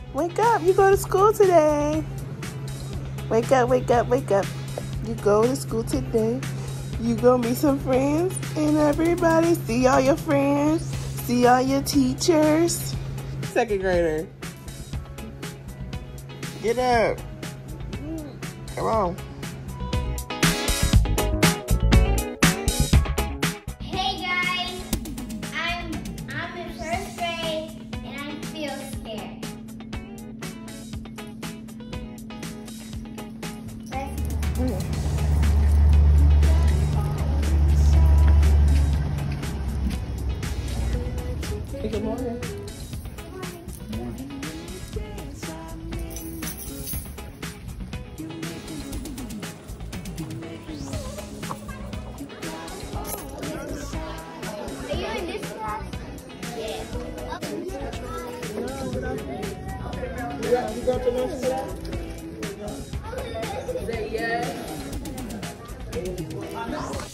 Wake up, you go to school today. Wake up, wake up, wake up. You go to school today. You gonna meet some friends and everybody. See all your friends. See all your teachers. Second grader. Get up. Come on. Hey guys, I'm in first grade and I feel scared. Hey, good morning. Are you in this class? Yeah. You go to lunch today? Say yes.